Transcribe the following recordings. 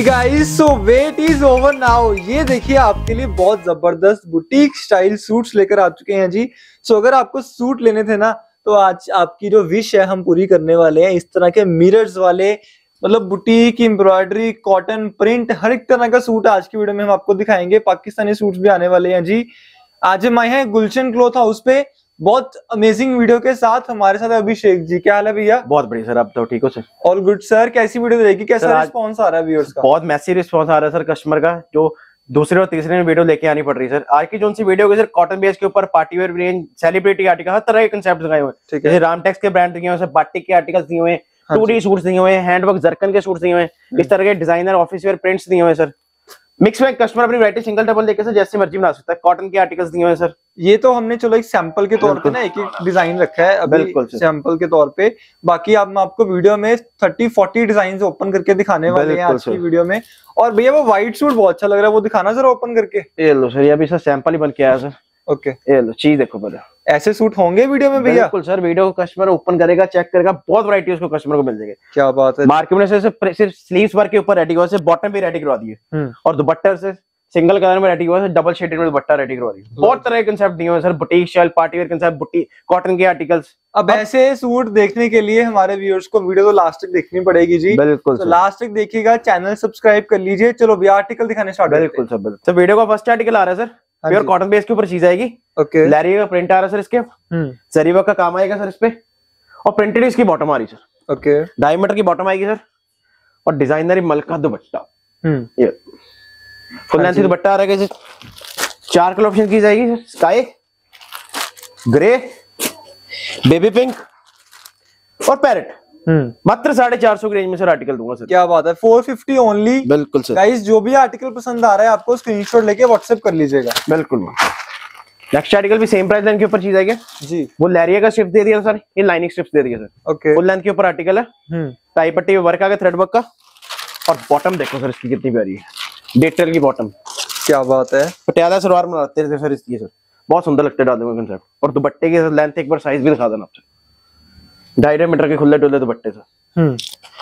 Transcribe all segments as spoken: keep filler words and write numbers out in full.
Ji guys, so wait is over now. ये देखिए आपके लिए बहुत जबरदस्त बुटीक स्टाइल सूट्स लेकर आ चुके हैं जी। सो अगर आपको सूट लेने थे ना, तो आज आपकी जो विश है हम पूरी करने वाले हैं। इस तरह के मिरर्स वाले, मतलब बुटीक, एम्ब्रॉयडरी, कॉटन, प्रिंट, हर एक तरह का सूट आज की वीडियो में हम आपको दिखाएंगे। पाकिस्तानी सूट्स भी आने वाले हैं जी। आज हम आए हैं गुलशन क्लॉथ हाउस पे बहुत अमेजिंग वीडियो के साथ। हमारे साथ अभिषेक जी। क्या हाल है भैया? बहुत बढ़िया सर, आप तो ठीक हो सर? All good sir. कैसी वीडियो रहेगी, कैसा रिस्पांस आ रहा है व्यूअर्स का? बहुत मैसिव रिस्पांस आ रहा है सर कस्टमर का, जो दूसरे और तीसरे में वीडियो लेके आनी पड़ रही है सर। आज की जो सी वीडियो सर, कॉटन बेस के ऊपर party wear range, celebrity article, हर तरह के कंसेप्ट दिखाए हुए हैं। जैसे रामटेक्स के ब्रांड दिए हुए हैं, बाटिक के आर्टिकल्स दिए हुए हैं, टू डी सूट्स दिए हुए हैं, हैंडवर्क जरकन के सूट्स दिए हुए हैं, इस तरह के डिजाइनर ऑफिस वेयर प्रिंट्स दिए हुए हैं सर। मिक्स में कस्टमर अपनी वैरायटी सिंगल डबल लेके सर जैसे मर्जी बना सकता है। कॉटन के आर्टिकल्स दिए हुए हैं सर। ये तो हमने चलो एक सैंपल के तौर पे ना एक एक डिजाइन रखा है अभी सैंपल के तौर पे। बाकी आप आपको वीडियो में थर्टी फोर्टी डिजाइन ओपन करके दिखाने वाले हैं आज की वीडियो में। और भैया वो व्हाइट सूट बहुत अच्छा लग रहा है, वो दिखाना जरा ओपन करके। ये लो सर, ये अभी सर सैंपल ही बन के आया सर। ओके, ये लो चीज देखो पहले। ऐसे सूट होंगे वीडियो में भैया? बिल्कुल सर, वीडियो को कस्टमर ओपन करेगा, चेक करेगा, बहुत वैरायटी उसको कस्टमर को मिल जाएगी। क्या बात है। मार्केट में सिर्फ स्लीव्स वर्क के ऊपर रेडी हुआ, सिर्फ बॉटम भी रेडी करवा दिए, और दुपट्टा से सिंगल कलर में रेडी हुआ है, डबल शेडेड में दुपट्टा रेडी करवा दी। बहुत तरह के कंसेप्ट दिए हुए हैं sir, boutique style, party wear concept, boutique cotton के आर्टिकल्स। अब ऐसे सूट देखने के लिए हमारे व्यूअर्स को वीडियो तो लास्ट तक देखनी पड़ेगी जी। बिल्कुल तो लास्ट तक देखिएगा, चैनल सब्सक्राइब कर लीजिए। चलो भैया आर्टिकल दिखाने स्टार्ट। बिल्कुल सर, बिल्कुल सर। वीडियो का फर्स्ट आर्टिकल आ रहा है सर, प्योर कॉटन बेस के ऊपर चीज आएगी। ओके, लैरी का प्रिंट आ रहा है सर, इसके जरी वर्क का काम आएगा सर इस पे, और प्रिंटेड इसकी बॉटम आ रही है सर। ओके, ढाई मीटर की बॉटम आएगी सर, और डिजाइनर मलका दुपट्टा। ये फुल लेंथ दुपट्टा आ रहा है। चार कलर ऑप्शन की जाएगी sir, sky, grey, baby pink और पैरेट। मात्र साढ़े चार सौ की रेंज में सर आर्टिकल दूंगा सर। क्या बात है, फोर फिफ्टी ओनली। बिल्कुल सर। गाइस जो भी आर्टिकल पसंद आ रहा है आपको स्क्रीनशॉट लेके व्हाट्सएप कर लीजिएगा। बिल्कुल। नेक्स्ट आर्टिकल भी सेम प्राइस लाइन के ऊपर चीज आएगी जी। वो लैरिया का स्ट्रिप दे दिया सर, ये लाइनिंग स्ट्रिप्स दे दिया सर। ओके, फुल लेंथ के ऊपर आर्टिकल है, टाई पट्टी वर्क आ गया थ्रेड वर्क का, और बॉटम देखो सर इसकी कितनी प्यारी है, डेटल की बॉटम। क्या बात है। पटियाला सलवार बनाते थे सर इसकी सर, बहुत सुंदर लगते डाले हुए कंसेप्ट। और दुपट्टे की लेंथ एक बार साइज भी दिखा देना आपसे, ढाई ढाई मीटर के खुले डुले दुपट्टे सर।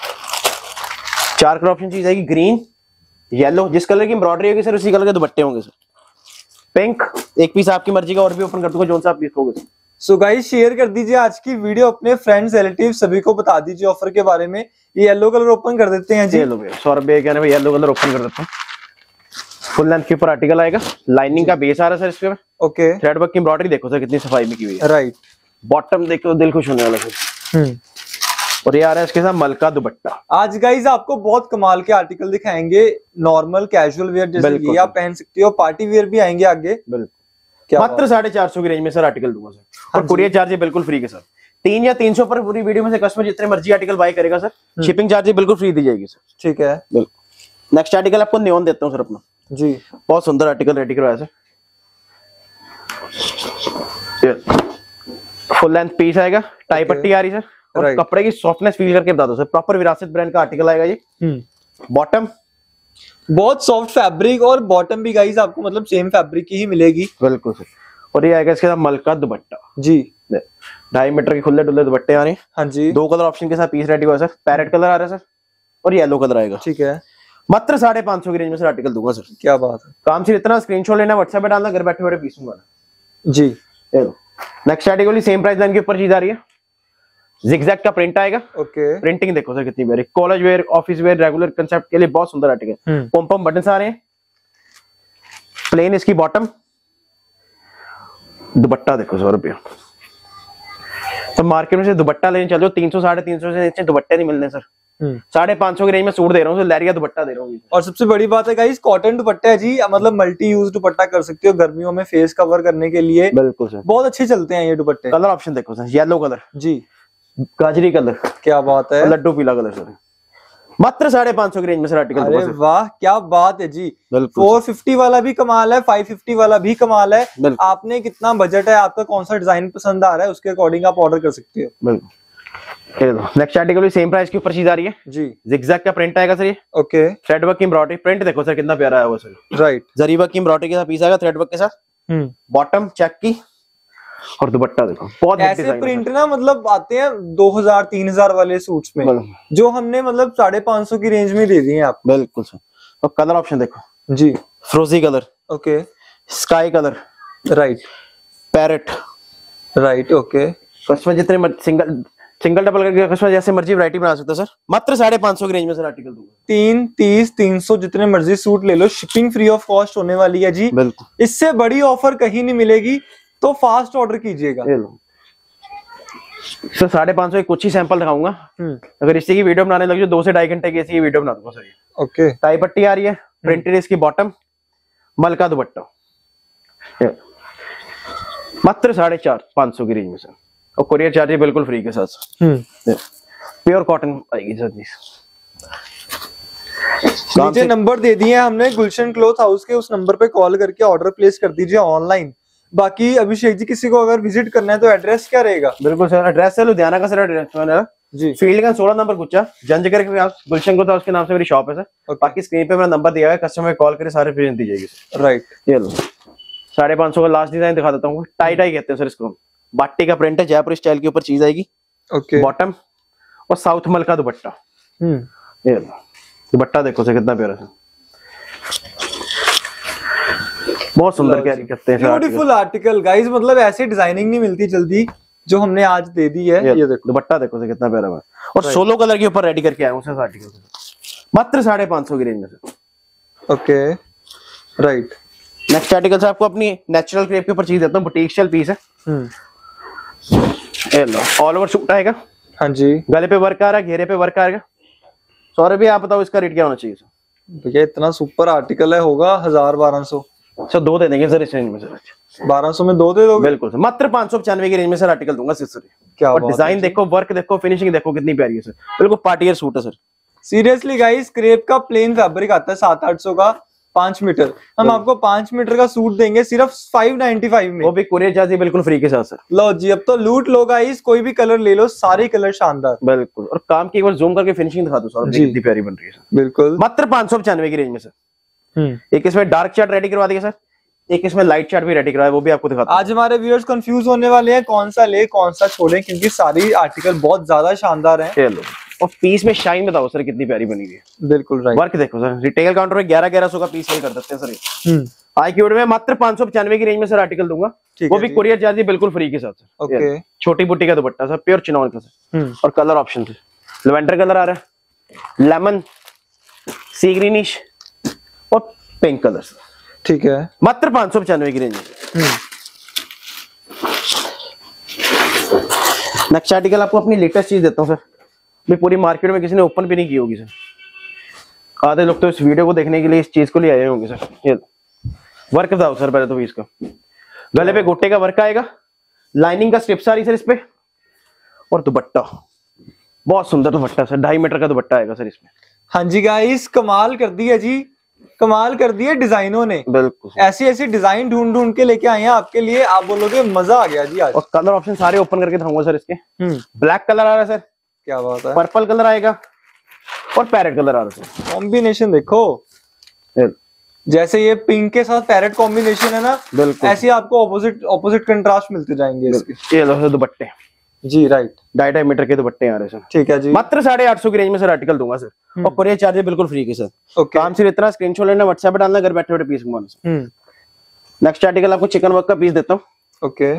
चार कलर ऑप्शन चीज आएगी, ग्रीन, येलो, जिस कलर की एम्ब्रॉयडरी होगी सर उसी कलर के दुपट्टे होंगे सर। पिंक, एक पीस आपकी मर्जी का और भी ओपन कर दूंगा, जो सा आप पीस होगा। सो गाइस शेयर कर दीजिए आज की वीडियो अपने फ्रेंड्स, रिलेटिव सभी को बता दीजिए ऑफर के बारे में। ये येलो कलर ओपन कर देते हैं जी। सौ रुपए क्या है, येलो कलर ओपन कर देते हैं। फुल लेंथ के ऊपर आर्टिकल आएगा, लाइनिंग का बेस आ रहा है सर इसके में। ओके, थ्रेड वर्क की एम्ब्रॉयडरी देखो सर कितनी सफाई में की हुई है। राइट, बॉटम देखो दिल खुश होने वाला सर। और ये आ रहा है इसके साथ मलका दुपट्टा। आज गाइस आपको बहुत कमाल के आर्टिकल दिखाएंगे, नॉर्मल कैजुअल वेयर जैसे ये आप पहन सकते हो, पार्टी वेयर भी आएंगे आगे। बिल्कुल, मात्र साढ़े चार सौ की रेंज में सर आर्टिकल दूंगा सर, और कुरियर चार्ज बिल्कुल फ्री के सर। तीन या तीन सौ पर पूरी वीडियो में से कस्टमर जितने मर्जी आर्टिकल बाय करेगा सर, शिपिंग चार्ज बिल्कुल फ्री दी जाएगी सर। ठीक है, बिल्कुल। नेक्स्ट आर्टिकल आपको नियॉन देता हूँ सर अपना जी। बहुत सुंदर आर्टिकल रेडी करवाया सर। फुल लेंथ पीस आएगा, टाई पट्टी आ रही सर, और right. कपड़े की सॉफ्टनेस फील करके बता दो सर। प्रॉपर विरासत ब्रांड का आर्टिकल आएगा ये। बॉटम बहुत सॉफ्ट फैब्रिक, और बॉटम भी गाइस आपको मतलब सेम फैब्रिक की ही मिलेगी। बिल्कुल सर। और ये आएगा इसके साथ मलका दुपट्टा जी। ढाई मीटर के खुले डुले दुपट्टे आ रहे हैं। हाँ जी। दो कलर ऑप्शन के साथ पीस रेडी हुआ सर, पैरेट कलर आ रहा है सर, और येलो कलर आएगा। ठीक है, मात्र साढ़े पांच सौ की रेंज में सर आर्टिकल दूंगा सर। क्या बात है। काम सिर्फ इतना, स्क्रीनशॉट लेना, व्हाट्सएप पे डालना, घर बैठे बैठे पीस दूंगा जी। Next article same price line के ऊपर चीज आ रही है, जिगजैग का प्रिंट आएगा। ओके, प्रिंटिंग देखो सर कितनी प्यारी, college wear, office wear, regular concept के लिए बहुत सुंदर आर्टिकल। पॉम पॉम बटन्स आ रहे हैं, प्लेन इसकी बॉटम, दुपट्टा देखो सौ रुपया। तो मार्केट में से दुपट्टा लेने चलो तीन सौ साढ़े तीन सौ से नीचे दुपट्टे नहीं मिलने सर। साढ़े पांच सौ की रेंज में सूट दे रहा हूँ, लैरिया दुपट्टा दे रहा हूँ। और सबसे बड़ी बात है गाइस, कॉटन दुपट्टा है जी, मतलब मल्टी यूज दुपट्टा कर सकते हो गर्मियों में फेस कवर करने के लिए। बिल्कुल सर, बहुत अच्छे चलते हैं ये दुपट्टे। कलर ऑप्शन देखो सर, येलो कलर जी, गाजरी कलर, क्या बात है, लड्डू पीला कलर सर। मात्र साढ़े पांच सौ की रेंज में सर आर्टिकल। अरे वाह क्या बात है जी। फोर फिफ्टी वाला भी कमाल है, फाइव फिफ्टी वाला भी कमाल है। आपने कितना बजट है, आपका कौन सा डिजाइन पसंद आ रहा है, उसके अकॉर्डिंग आप ऑर्डर कर सकते हो। बिल्कुल। नेक्स्ट आर्टिकल भी सेम प्राइस के ऊपर चीज आ रही है जी। जिगजैग का प्रिंट आएगा सर ये। ओके, थ्रेड वर्क की एम्ब्रॉयडरी, प्रिंट देखो सर कितना प्यारा है वो सर। राइट, जरी वर्क की एम्ब्रॉयडरी के साथ पीस आएगा, थ्रेड वर्क के साथ। बॉटम चेक की, और दुपट्टा देखो बहुत ऐसे प्रिंट ना मतलब आते हैं दो हजार तीन हजार वाले सूट्स में, जो हमने मतलब साढ़े पांच सौ की रेंज में दे दिए हैं आप। बिल्कुल सर, और कलर ऑप्शन देखो जी, फ्रोजी colour, okay, sky colour, right, parrot, right, okay. Customer जितने सिंगल सिंगल डबल करके कस्टमर जैसे मर्जी वैरायटी बना सकता है सर। मात्र साढ़े पांच सौ की रेंज में सर आर्टिकल दूंगा। तीन तीस तीन सौ जितने मर्जी सूट ले लो, शिपिंग फ्री ऑफ कॉस्ट होने वाली है जी। बिल्कुल, इससे बड़ी ऑफर कहीं नहीं मिलेगी, तो फास्ट ऑर्डर कीजिएगा। सर साढ़े पांच सौ कुछ ही सैंपल दिखाऊंगा। अगर इसी की वीडियो बनाने लगे दो से ढाई घंटे की इसी की वीडियो बना दूंगा सर। ये ओके, टाई पट्टी आ रही है, प्रिंटेड इसकी बॉटम, मलका दुपट्टा, मात्र साढ़े चार पांच सौ की रेंज में सर, और कोरियर चार्ज बिल्कुल फ्री के साथ। प्योर कॉटन आएगी सर जी। नीचे नंबर दे दिए हमने गुलशन क्लॉथ हाउस के, उस नंबर पे कॉल करके ऑर्डर प्लेस कर दीजिए ऑनलाइन। बाकी अभिषेक जी किसी को अगर विजिट करना है तो एड्रेस क्या रहेगा? बिल्कुल सर, एड्रेस है लुधियाना का सर, एड्रेस जी, फील्ड का सोलह नंबर गुच्चा जंजगर के पास गुलशन क्लॉथ हाउस के नाम से मेरी शॉप है सर। okay. बाकी स्क्रीन पे मेरा नंबर दिया है, कस्टमर कॉल करे सारे प्रेजेंट दी जाएगी। राइट, ये लो साढ़े पांच सौ का लास्ट डिजाइन दिखा देता हूँ। टाई टाई कहते हैं सर इसको, बाटी का प्रिंट है, जयपुर स्टाइल के ऊपर चीज आएगी। ओके, बॉटम और साउथ मल का दुपट्टा। हम्म, ये दुपट्टा देखो सर कितना प्यारा है, बहुत सुंदर कैरी करते हैं। ब्यूटीफुल आर्टिकल गाइस, मतलब ऐसी डिजाइनिंग नहीं मिलती जल्दी जो हमने आज दे दी है। ये, ये देखो दुपट्टा देखो सर कितना प्यारा है, और सोलो कलर के ऊपर रेडी करके आया हूँ सर आर्टिकल, मात्र साढ़े पांच सौ की रेंज में sir. Okay, right. Next article से आपको अपनी नेचुरल क्रेप के ऊपर चीज देता हूँ, बुटीक स्टाइल पीस है। ऑल ओवर सूट आएगा। हाँ जी, गले पे वर्क आ रहा है, घेरे पे वर्क आएगा। सौरभ भी आप बताओ इसका रेट क्या होना चाहिए सर? भैया इतना सुपर आर्टिकल है, होगा हजार बारह सौ सर, दो दे देंगे सर इस रेंज में सर। बारह सौ में दो दे दोगे? बिल्कुल सर, मात्र पांच सौ पचानवे की रेंज में सर आर्टिकल दूंगा सर। क्या और डिजाइन देखो, वर्क देखो, फिनिशिंग देखो कितनी प्यारी है सर, बिल्कुल पार्टी सूट है सर। सीरियसली गाइस, क्रेप का प्लेन फैब्रिक आता है सात आठ सौ का, पांच मीटर, हम आपको पांच मीटर का सूट देंगे सिर्फ फाइव नाइनटी फाइव में, वो भी कोरियर चार्ज बिल्कुल फ्री के साथ सर। लो जी, अब तो लूट लो गाइस, कोई भी कलर ले लो, सारे कलर शानदार। बिल्कुल, और काम की एक बार जूम करके फिनिशिंग दिखा दो सर, कितनी प्यारी बन रही है सर। बिल्कुल, मात्र पांच सौ पचानवे की रेंज में सर। एक इसमें डार्क चार्ट रेडी करवा दिया सर, एक इसमें लाइट चार्ट भी रेडी कराया, वो भी आपको दिखाता हूं। आज हमारे व्यूअर्स कंफ्यूज होने वाले हैं कौन सा ले कौन सा छोड़े, क्योंकि सारी आर्टिकल बहुत ज्यादा शानदार हैं। चलो, और पीस में शाइन बताओ सर कितनी प्यारी बनी हुई है। बिल्कुल राइट, वर्क देखो सर, रिटेल काउंटर में ग्यारह ग्यारह सौ का पीस सेल कर देते हैं सर। आई क्यूड में मात्र पांच सौ पचानवे की रेंज में सर आर्टिकल दूंगा, वो भी कोरियर चार्ज बिल्कुल फ्री के साथ सर। ओके, छोटी बुट्टी का दुपट्टा सर, प्योर चिनॉन का सर, और colour option sir, lavender colour आ रहा है, लेमन, सी ग्रीनिश और पिंक कलर सर। ठीक है, मात्र पांच सौ पचानवे की रेंज में। नेक्स्ट आर्टिकल आपको अपनी लेटेस्ट चीज देता हूँ सर, मैं पूरी मार्केट में किसी ने ओपन भी नहीं की होगी सर। आधे लोग तो इस वीडियो को देखने के लिए इस चीज को ले आए होंगे सर। ये वर्क बताओ सर पहले तो इसका, गले पे गोटे का वर्क आएगा, लाइनिंग का स्ट्रिप्स आ रही सर इस पे, और दुपट्टा बहुत सुंदर दुपट्टा सर, ढाई मीटर का दुपट्टा आएगा सर इसमें। हाँ जी गाइस, कमाल कर दिया जी, कमाल कर दिया डिजाइनों ने। बिल्कुल, ऐसी ऐसी डिजाइन ढूंढ ढूंढ के लेके आए हैं आपके लिए, आप बोलोगे मजा आ गया जी आज। और कलर ऑप्शन सारे ओपन करके दिखाऊंगा सर इसके। ब्लैक कलर आ रहा है सर, क्या बात है, पर्पल कलर आएगा, और पैरेट कलर आ रहा है। कॉम्बिनेशन देखो, जैसे ये पिंक के साथ पैरेट कॉम्बिनेशन है ना, बिल्कुल ऐसे आपको ऑपोजिट ऑपोजिट कंट्रास्ट मिलते जाएंगे इसके। ये लो दुपट्टे जी, राइट, ढाई ढाई मीटर के दुपट्टे आ रहे सर। ठीक है जी, मात्र साढ़े आठ सौ की रेंज में सर आर्टिकल दूंगा सर, और कोरियर चार्ज बिल्कुल फ्री के सर। काम सिर्फ इतना, स्क्रीनशॉट लेना, व्हाट्सएप पे डालना, घर बैठे बैठे पीस मंगवाना सर। नेक्स्ट आर्टिकल आपको चिकन वर्क का पीस देता हूँ। ओके,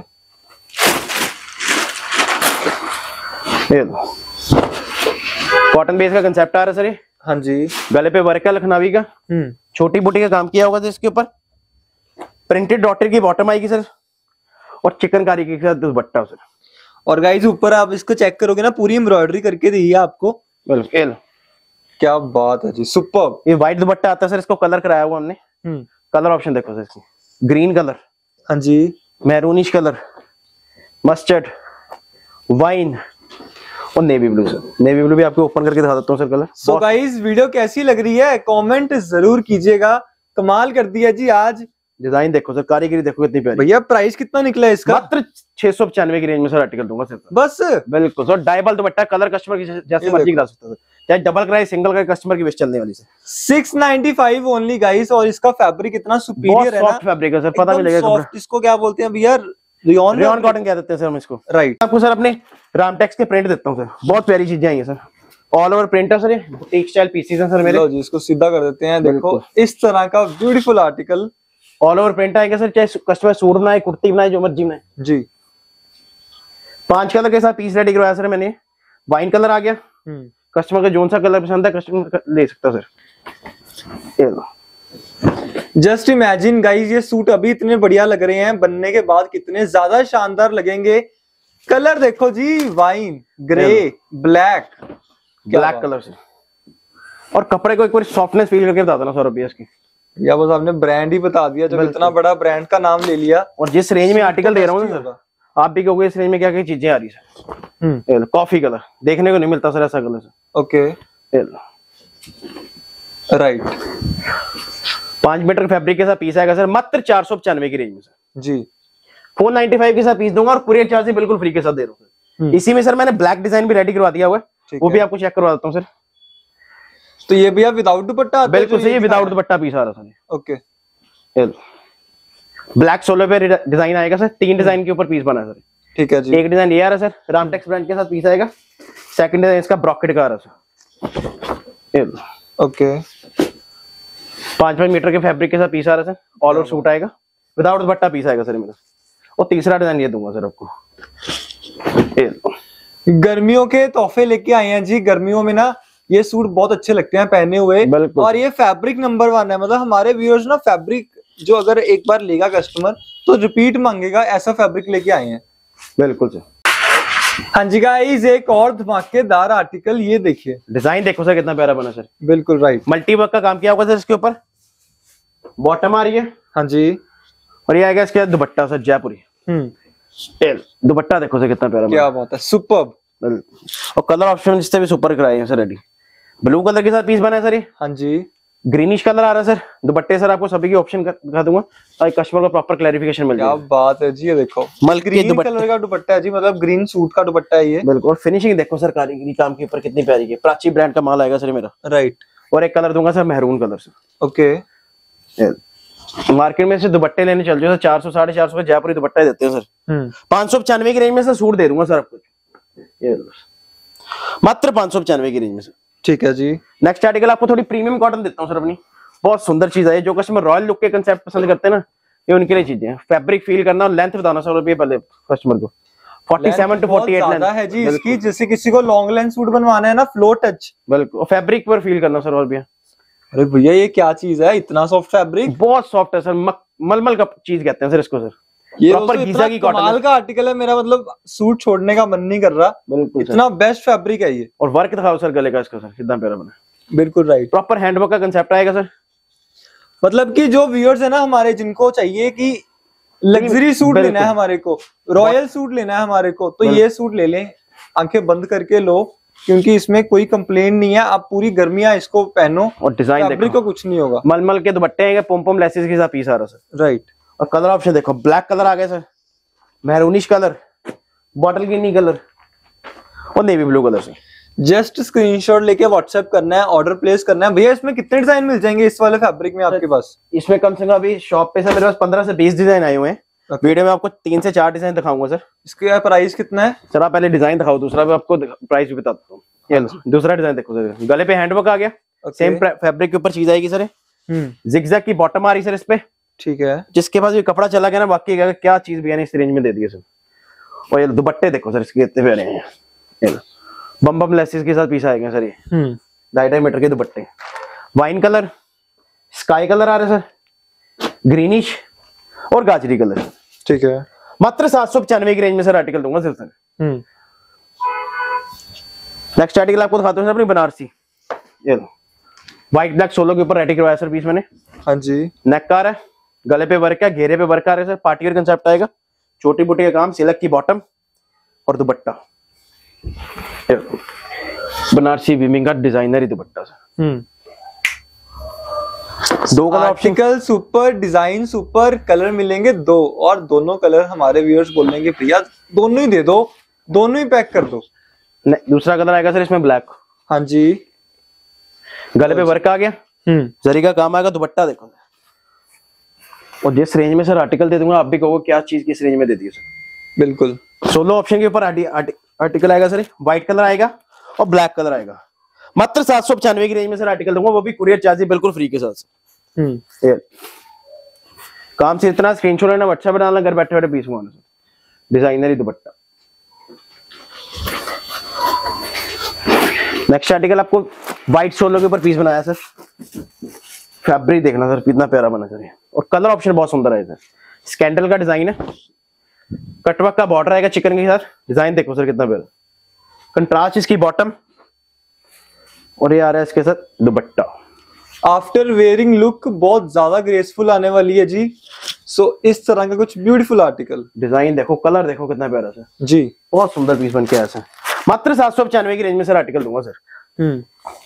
कॉटन बेस का कंसेप्ट आ रहा है सर ये। हाँ जी, गले पे वर्क है लखनवी का, छोटी बूटी का काम किया होगा सर इसके ऊपर, प्रिंटेड डॉटर की बॉटम आएगी सर, और चिकनकारी के साथ दुपट्टा सर। और गाइस ऊपर आप इसको चेक करोगे ना, पूरी एम्ब्रॉयडरी करके दी है आपको। बिल्कुल, क्या बात है जी, सुपर्ब। ये व्हाइट दुपट्टा आता है सर, इसको कलर कराया हुआ हमने। कलर ऑप्शन देखो सर इसकी, ग्रीन कलर, हाँ जी, मैरूनिश कलर, मस्टर्ड, वाइन, और navy blue sir. Navy blue भी आपको ओपन करके दिखा देता हूँ sir colour. So guys, video कैसी लग रही है कमेंट जरूर कीजिएगा, कमाल कर दिया जी आज। डिजाइन देखो सर, कारीगरी देखो कितनी प्यारी। भैया प्राइस कितना निकला है इसका? मात्र छह सौ पचानवे की रेंज में सर आर्टिकल दूंगा सर, बस। बिल्कुल sir, dyeable dupatta, colour customer की जैसे मर्जी करा सकता है, चाहे डबल कराए सिंगल कराए, कस्टमर की विश चलने वाली sir. Six ninety five only guys, और इसका फैब्रिक इतना सुपीरियर है ना, सॉफ्ट फैब्रिक है सर, पता मिलेगा। इसको क्या बोलते हैं भैया? रियॉन रियॉन कॉटन कह देते हैं सर हम इसको। राइट, आपको सर अपने रामटेक्स के प्रिंट देता हूँ सर, बहुत प्यारी चीजें आई है sir. All over printer sir, ये बुटीक स्टाइल पीसीस हैं सर मेरे। लो जी, इसको सीधा कर देते हैं। देखो इस तरह का beautiful article, all over print आएगा सर, चाहे कस्टमर सूट बनाए, कुर्ती बनाए, जो मर्जी बनाए जी। पांच कलर के साथ पीस रेडी करवाया सर मैंने। वाइन कलर आ गया, कस्टमर को जोन सा कलर पसंद है कस्टमर ले सकता सर। जस्ट इमेजिन गाइस, ये सूट अभी इतने बढ़िया लग रहे हैं, बनने के बाद कितने ज्यादा शानदार लगेंगे। कलर देखो जी, wine, grey, black, black colour से। और कपड़े को एक बार सॉफ्टनेस फील करके बता देना सौ रुपये इसकी। या बस आपने ब्रांड ही बता दिया, जब इतना बड़ा ब्रांड का नाम ले लिया। और जिस रेंज में आर्टिकल दे रहा हूँ सर, आप भी कहोगे इस रेंज में क्या क्या चीजें आ रही है। कॉफी कलर देखने को नहीं मिलता सर, ऐसा कलर सर। Okay, right. पांच मीटर फैब्रिक के साथ पीस आएगा सर, मात्र चार सौ पचानवे की रेंज में सर जी। फोर नाइनटी फाइव के साथ पीस दूंगा और कुरियर चार्ज बिल्कुल फ्री के साथ दे रहा हूँ सर। इसी में सर मैंने ब्लैक डिजाइन भी रेडी करवा दिया हुआ है, वो भी आपको चेक करवा देता हूँ सर। तो ये भैया विदाउट दुपट्टा? बिल्कुल सही, विदाउट दुपट्टा पीस आ रहा सर। ओके, ब्लैक सोलो पे डिजाइन आएगा सर, तीन डिजाइन के ऊपर पीस बना है सर। ठीक है जी। एक डिजाइन ये आ रहा है सर, रामटेक्स ब्रांड के साथ पीस आएगा। सेकंड डिजाइन इसका ब्रॉकेट का आ रहा है सर। ओके, पांच पांच मीटर के फैब्रिक के साथ पीस आ रहा है सर, ऑल ओवर सूट आएगा, विदाउट दुपट्टा पीस आएगा सर मेरा। और तीसरा डिजाइन ये दूंगा सर आपको। गर्मियों के तोहफे लेके आए हैं जी। गर्मियों में ना ये सूट बहुत अच्छे लगते हैं पहने हुए, और ये फैब्रिक नंबर वन है। मतलब हमारे व्यूअर्स ना फैब्रिक जो अगर एक बार लेगा कस्टमर तो रिपीट मांगेगा, ऐसा फैब्रिक लेके आए हैं। बिल्कुल सर। हाँ जी गाइस, एक और धमाकेदार आर्टिकल, ये देखिए डिजाइन देखो सर कितना प्यारा बना सर। बिल्कुल राइट, मल्टी वर्क का काम किया होगा सर इसके ऊपर। बॉटम आ रही है, हाँ जी, और ये आएगा इसके दुपट्टा सर जयपुरी। हम्म, दुपट्टा देखो सर कितना प्यारा, क्या बात है, सुपर्ब। और कलर ऑप्शन जिससे भी सुपर कराए हैं सर रेडी। ब्लू कलर के साथ पीस बना है सर ये। हाँ जी, ग्रीनिश कलर आ रहा है सर। दुपट्टे सर आपको सभी की ऑप्शन दिखा दूंगा ताकि कस्टमर को प्रॉपर क्लैरिफिकेशन मिल जाए। क्या बात है जी, ये देखो ग्रीन कलर का दुपट्टा है जी, मतलब ग्रीन सूट का दुपट्टा है ये। बिल्कुल, और फिनिशिंग देखो सर कारीगरी काम के ऊपर कितनी प्यारी है। प्राची ब्रांड का माल आएगा सर मेरा। राइट। और एक कलर दूंगा सर मेहरून कलर से। ओके, मार्केट में से दुपट्टे लेने चल जाओ सर, चार सौ साढ़े चार सौ का जयपुरी दुपट्टा देते हैं सर। पांच सौ पचानवे की रेंज में सर सूट दे दूंगा सर आपको, मात्र पांच सौ पचानवे की रेंज में सर। ठीक है जी। नेक्स्ट आर्टिकल आपको थोड़ी प्रीमियम कॉटन देता हूँ सर अपनी। बहुत सुंदर चीज है, जो कस्टमर रॉयल लुक के कंसेप्ट पसंद करते हैं ना, ये उनके लिए चीजें हैं। फैब्रिक फील करना और लेंथ बताना सर रुपये पहले कस्टमर को। सैंतालीस टू अड़तालीस लेंथ है जी इसकी। जैसे किसी को लॉन्ग लेंथ सूट बनवाना है ना, फ्लोर टच, बिल्कुल फैब्रिक पर फील करना सर। और भैया, अरे भैया ये क्या चीज है, इतना सॉफ्ट फैब्रिक? बहुत सॉफ्ट है सर, मलमल का चीज कहते हैं सर इसको सर। ये प्रॉपर गीजा की कॉटन कमाल का आर्टिकल है, मेरा मतलब सूट छोड़ने का मन नहीं कर रहा। बिल्कुल, इतना बेस्ट फैब्रिक है ये। और वर्क दिखाओ सर गले का इसका सर, कितना प्यारा बना। बिल्कुल राइट, प्रॉपर हैंडवर्क का कंसेप्ट आएगा सर। मतलब कि जो व्यूअर्स है ना हमारे, जिनको चाहिए कि लग्जरी सूट लेना है हमारे को, रॉयल सूट लेना है हमारे को, तो ये सूट ले लें, आंखें बंद करके लो, क्योंकि इसमें कोई कंप्लेन नहीं है। आप पूरी गर्मियां इसको पहनो और डिजाइन फैब्रिक को कुछ नहीं होगा। मलमल के दुपट्टे आएंगे, पोम पोम लेसेस के साथ पीस आ रहा सर। राइट। और कलर ऑप्शन देखो, ब्लैक कलर आ गया sir, maroonish colour, bottle green colour और नेवी ब्लू कलर से। जस्ट स्क्रीनशॉट लेके व्हाट्सएप करना है, ऑर्डर प्लेस करना है। भैया इसमें कितने डिजाइन मिल जाएंगे इस वाले फैब्रिक में आपके पास? इसमें कम से कम अभी शॉप पे सर मेरे पास पंद्रह से बीस डिजाइन आए हुए हैं। okay. वीडियो में आपको तीन से चार डिजाइन दिखाऊंगा सर। इसका प्राइस कितना है सर? आप पहले डिजाइन दिखाओ, दूसरा भी आपको प्राइस भी बताता हूँ। दूसरा डिजाइन देखो सर, गले पे हैंडवर्क आ गया। okay. सेम फैब्रिक के ऊपर चीज आएगी सर। जिगजैग की बॉटम आ रही सर इस पे। ठीक है। जिसके पास ये कपड़ा चला गया ना, बाकी क्या चीज भी है इस रेंज में दे दी सर। और ये दुपट्टे देखो सर इसके कितने प्यारे हैं, बम बम लेसेस के साथ पीस आएंगे सर। ये ढाई ढाई मीटर के दुपट्टे, वाइन कलर, स्काई कलर आ रहा है सर, ग्रीनिश और गाजरी कलर। ठीक है। मात्र सात सौ पचानवे की रेंज में सर आर्टिकल दूंगा सर सर। नेक्स्ट आर्टिकल आपको दिखाता हूँ सर अपनी बनारसी। ये लो, व्हाइट ब्लैक सोलो के ऊपर रेडी करवाया सर पीस मैंने। हाँ जी। नेक का है, गले पे वर्क है, घेरे पे वर्क आ रहा है सर। पार्टी वेयर कंसेप्ट आएगा, छोटी बूटी का काम, सिल्क की बॉटम और दुपट्टा, बनारसी वीविंग का डिजाइनर ही दुपट्टा सर। दो colour article super, design super, colour मिलेंगे दो, और दोनों कलर हमारे व्यूअर्स बोलेंगे भैया दोनों ही दे दो, दोनों ही पैक कर दो। दूसरा कलर आएगा सर इसमें ब्लैक। हाँ जी। गले पे वर्क आ गया, जरी का काम आएगा, दुपट्टा देखो। और जिस रेंज में सर आर्टिकल दे दूंगा, आप भी कहोगे क्या चीज किस रेंज में दे दी सर। बिल्कुल। सोलो ऑप्शन के ऊपर आर्टिकल आएगा सर, व्हाइट कलर आएगा और ब्लैक कलर आएगा। मात्र सात सौ पचानवे की रेंज में सर आर्टिकल दूंगा, वो भी कुरियर चार्ज बिल्कुल फ्री के साथ। हम्म काम से इतना स्क्रीनशॉट लेना, अच्छा बनाना, घर बैठे बैठे पीस मंगाना sir. Designer dupatta. Next article आपको व्हाइट सोलो के ऊपर पीस बनाया सर। फैब्रिक देखना सर कितना प्यारा बना सर, और कलर ऑप्शन बहुत सुंदर है सर। स्कैंडल का डिजाइन है, कटवर्क का बॉर्डर आएगा चिकन के साथ। डिजाइन देखो सर कितना प्यारा, कंट्रास्ट इसकी बॉटम, और ये आ रहा है इसके साथ दुपट्टा। आफ्टर वेयरिंग लुक बहुत ज्यादा ग्रेसफुल आने वाली है जी। सो so, इस तरह का कुछ ब्यूटीफुल आर्टिकल। डिजाइन देखो, कलर देखो कितना प्यारा सर जी, बहुत सुंदर पीस बन के आया सर। मात्र सात सौ पचानवे की रेंज में सर आर्टिकल दूंगा sir. Hmm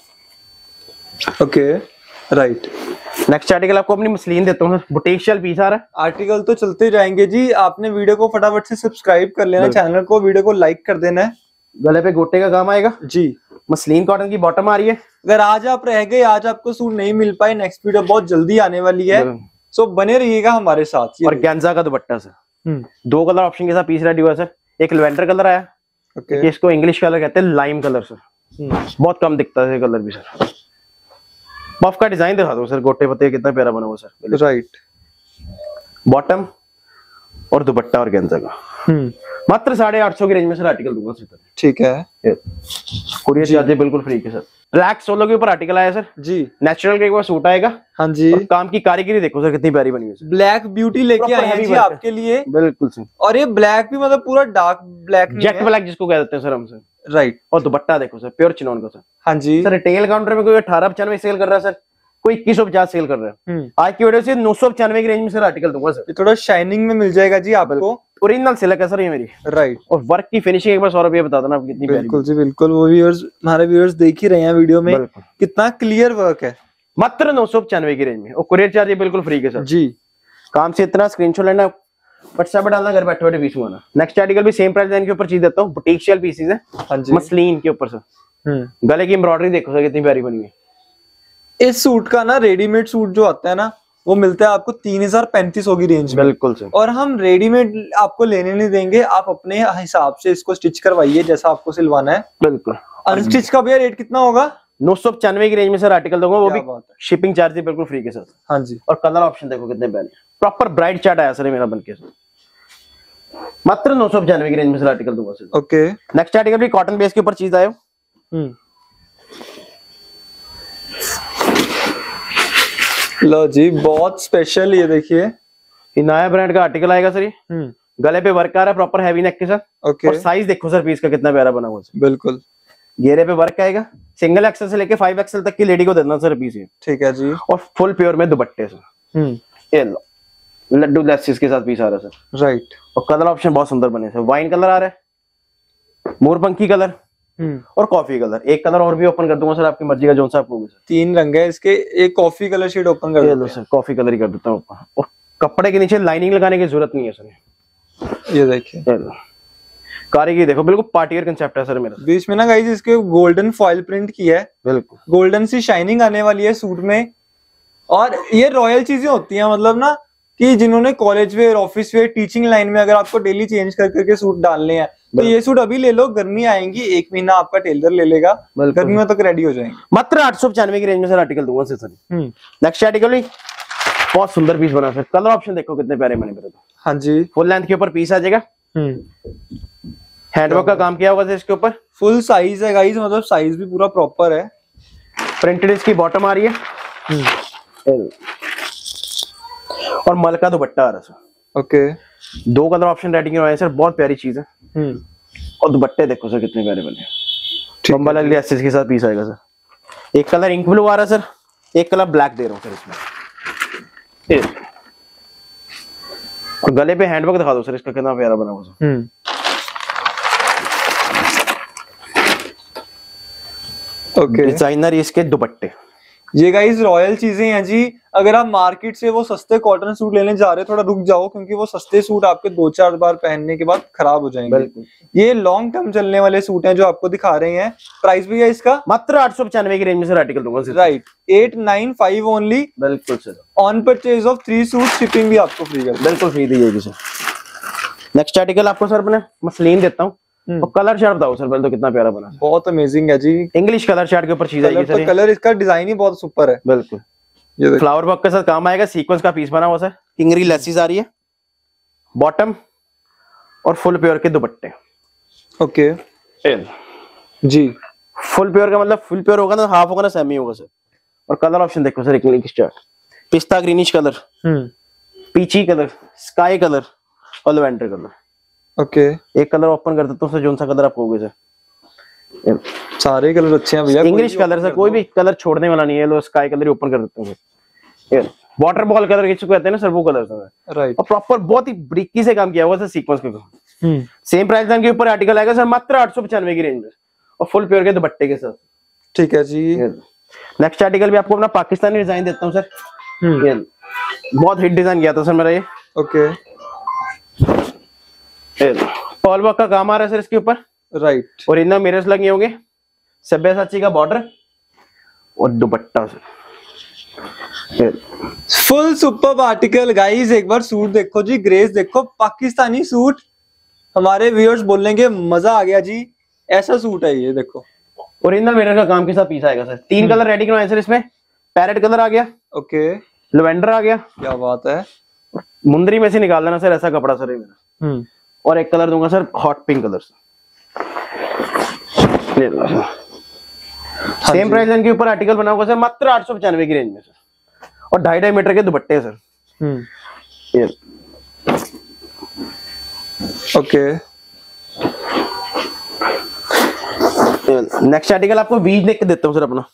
okay right. Next article आपको अपनी मसलीन देता हूँ सर, बुटीक स्टाइल पीस आ रहा है। आर्टिकल तो चलते जाएंगे जी, आपने वीडियो को फटाफट से सब्सक्राइब कर लेना, चैनल को, वीडियो को लाइक कर देना है। गले पे गोटे का काम आएगा जी। मसलीन कॉटन की बॉटम आ रही है। अगर आज आप रह गए, आज आपको सूट नहीं मिल पाए, नेक्स्ट वीडियो बहुत जल्दी आने वाली है, सो बने रहिएगा हमारे साथ। और गेंजा का दुपट्टा सर, दो कलर ऑप्शन के साथ पीस रेडी हुआ सर। एक लेवेंडर कलर आया, okay. इसको इंग्लिश कलर कहते हैं लाइम कलर सर, बहुत कम दिखता है कलर भी सर। पफ का डिजाइन दिखा दो सर, गोटे पत्ते कितना प्यारा बना हुआ सर। राइट, बॉटम और दुपट्टा और गेंजा का। मात्र साढ़े आठ सौ की रेंज में सर आर्टिकल दूंगा सर। ठीक है, कुरियर चार्ज बिल्कुल फ्री के सर। ब्लैक सोलो के ऊपर आर्टिकल आया सर जी। नेचुरल के ऊपर सूट आएगा। हाँ जी। और काम की कारीगरी देखो सर कितनी प्यारी बनी है। ब्लैक ब्यूटी लेके आए हैं जी आपके लिए। बिल्कुल सर, और ये ब्लैक भी मतलब पूरा डार्क ब्लैक, जेट ब्लैक जिसको कह देते हैं सर हम सर। राइट, और दुपट्टा देखो सर प्योर चिनॉन का सर। हाँ जी सर। रिटेल काउंटर में कोई अठारह पचानवे सेल कर रहा है सर, कोई इक्कीस सौ पचास सेल कर रहा है। आज की वीडियो से नौ सौ पचानवे की रेंज में सर आर्टिकल दूंगा सर। ये थोड़ा शाइनिंग में मिल जाएगा जी आपको, ओरिजिनल सिल्क है सर ये मेरी। राइट, और वर्क की फिनिशिंग एक बार सौ रुपये बता देना कितनी। बिल्कुल जी बिल्कुल, वो व्यूअर्स हमारे व्यूअर्स देख ही रहे हैं वीडियो में कितना क्लियर वर्क है। मात्र नौ सौ पचानवे की रेंज में, और कुरियर चार्ज बिल्कुल फ्री के सर जी। काम से इतना स्क्रीनशॉट लेना, व्हाट्सएप डालना, घर बैठे बैठे पीस मंगाना। नेक्स्ट आर्टिकल भी सेम प्राइस लाइन के ऊपर चीज देता हूँ, बुटीक स्टाइल पीसेस है मसलीन के ऊपर सर। गले की एम्ब्रॉयडरी देखो सर कितनी प्यारी बनी है। इस सूट का ना रेडीमेड सूट जो आता है ना, वो मिलता है आपको तीन हजार पैंतीस सौ की रेंज में। बिल्कुल सर। और हम रेडीमेड आपको लेने नहीं देंगे, आप अपने हिसाब से इसको स्टिच करवाइए जैसा आपको सिलवाना है। बिल्कुल। अनस्टिच का भैया रेट कितना होगा? नौ सौ पचानवे की रेंज में सर आर्टिकल दूंगा, वो भी शिपिंग चार्ज बिल्कुल फ्री के साथ। हाँ जी। और कलर ऑप्शन देखो कितने प्यारे, प्रॉपर ब्राइट चार्ट आया सर मेरा बनके सर। मात्र नौ सौ पचानवे की रेंज में सर आर्टिकल दूंगा सर। ओके। नेक्स्ट आर्टिकल भी कॉटन बेस के ऊपर चीज आयो। लो जी, बहुत स्पेशल, ये देखिए ये नया ब्रांड का आर्टिकल आएगा सर। ये गले पे वर्क आ रहा है प्रॉपर हैवी नेक के साथ। ओके। और साइज देखो सर पीस का कितना प्यारा बना हुआ है। बिल्कुल। घेरे पे वर्क आएगा, सिंगल एक्सेल से लेके फाइव एक्सेल तक की लेडी को देना सर पीस ये। ठीक है जी। और फुल प्योर में दुपट्टे सर। ये लो, लड्डू लेसिस के साथ पीस आ रहा है सर। राइट। और कलर ऑप्शन बहुत सुंदर बने सर, वाइन कलर आ रहा है, मोरपंखी कलर और कॉफी कलर। एक कलर और भी ओपन कर दूंगा सर, आपकी मर्जी का जो सा आप लोगे सर। तीन रंग है इसके, एक कॉफी कलर शेड ओपन कर दो सर। कॉफी कलर ही कर देता हूँ। और कपड़े के नीचे लाइनिंग लगाने की जरूरत नहीं है सर। ये देखिए कारीगरी देखो, बिल्कुल पार्टी वेयर कंसेप्ट है सर मेरा। बीच में ना गाइस इसके गोल्डन फॉइल प्रिंट किया है, बिल्कुल गोल्डन सी शाइनिंग आने वाली है सूट में। और ये रॉयल चीजें होती हैं, मतलब ना कि जिन्होंने college wear, office wear, teaching line में अगर आपको डेली चेंज कर करके सूट डालने हैं तो ये सूट अभी ले लो, गर्मी आएंगी एक महीना आपका टेलर ले लेगा, गर्मी में तक रेडी हो जाएंगे। मात्र आठ सौ पचानवे की रेंज में सर आर्टिकल दूंगा सर। नेक्स्ट आर्टिकल भी बहुत सुंदर पीस बना सर, कलर ऑप्शन देखो कितने प्यारे बने मेरे। हाँ जी। फुल लेंथ के ऊपर पीस आ जाएगा, हैंडवर्क का काम किया होगा इसके ऊपर। फुल साइज है गाइस, मतलब साइज भी पूरा प्रॉपर है। प्रिंटेड इसकी बॉटम आ रही है और मलका दुपट्टा आ रहा है सर। ओके। दो कलर ऑप्शन रेडी करवाए सर, बहुत प्यारी चीज है। और दुपट्टे देखो सर कितने प्यारे बने, कंबल वाली लेसेस के साथ पीस आएगा सर। एक कलर इंक ब्लू आ रहा है सर, एक कलर ब्लैक दे रहा हूँ सर इसमें। और गले पे हैंडवर्क दिखा दो सर, इसका कितना प्यारा बना हुआ सर। ओके। डिजाइनर इसके दुपट्टे, ये गाइस रॉयल चीजें हैं जी। अगर आप मार्केट से वो सस्ते कॉटन सूट लेने जा रहे हैं, थोड़ा रुक जाओ, क्योंकि वो सस्ते सूट आपके दो चार बार पहनने के बाद खराब हो जाएंगे। ये लॉन्ग टर्म चलने वाले सूट हैं जो आपको दिखा रहे हैं। प्राइस भी है इसका मात्र आठ सौ पचानवे की रेंज में सर आर्टिकल दूंगा sir. Right, eight nine five only. बिल्कुल sir. On purchase of three suit shipping भी आपको फ्री कर, बिल्कुल फ्री दी जाएगी सर। नेक्स्ट आर्टिकल आपको सर अपने मसलीन देता हूँ, और कलर चार्ट बताओ सर पहले तो कितना प्यारा बना, बहुत अमेजिंग है जी। इंग्लिश कलर चार्ट के ऊपर चीज आएगी सर, कलर इसका डिजाइन ही बहुत सुपर है। बिल्कुल, ये फ्लावर वर्क के साथ काम आएगा, सीक्वेंस का पीस बना हुआ सर, किंगरी लेसिस आ रही है, बॉटम और फुल प्योर के दुपट्टे। ओके जी, फुल प्योर का मतलब फुल प्योर होगा ना, हाफ होगा ना सेमी होगा सर। और कलर ऑप्शन देखो सर, इंग्लिश चार्ट, पिस्ता greenish colour, peachy colour, sky colour और लेवेंडर कलर। ओके, एक कलर ओपन कर देता हूँ सर, जो सा कलर आप कहोगे सर। सारे कलर अच्छे हैं भैया, इंग्लिश कलर सर, कोई भी कलर छोड़ने वाला नहीं है। लो स्काई कलर ही ओपन कर देता हूँ, वाटर बॉल कलर जिसको कहते हैं ना सर, वो कलर सर। राइट, और प्रॉपर बहुत ही ब्रिकी से काम किया हुआ सर, सीक्वेंस के। सेम प्राइस के ऊपर आर्टिकल आएगा सर मात्र आठ सौ पचानवे की रेंज में, और फुल प्योर के दुपट्टे के साथ। ठीक है जी। नेक्स्ट आर्टिकल भी आपको अपना पाकिस्तानी डिजाइन देता हूँ सर, बहुत हिट डिजाइन किया था सर मेरा ये। ओके, पर्ल वर्क का काम आ रहा है सर इसके ऊपर। राइट, और इनर मिरर्स लगे होंगे, सब्यासाची का बॉर्डर और dupatta sir. Full superb article guys, एक बार सूट देखो जी, ग्रेस देखो, पाकिस्तानी सूट। हमारे व्यूअर्स बोलेंगे मजा आ गया जी, ऐसा सूट है ये देखो। ओरिजिनल मिरर का काम के साथ पीस आएगा सर। तीन कलर रेडी करवाए सर इसमें, पैरेट कलर आ गया, ओके, लेवेंडर आ गया, क्या बात है, मुंदरी में से निकाल देना सर, ऐसा कपड़ा सर ये मेरा। और एक कलर दूंगा sir, hot pink colour. Same price के ऊपर आर्टिकल बना होगा सर मात्र आठ सौ पचानवे की रेंज में सर, और ढाई ढाई मीटर के दुपट्टे सर। ये ओके, नेक्स्ट आर्टिकल आपको वी नेक देता हूँ सर अपना।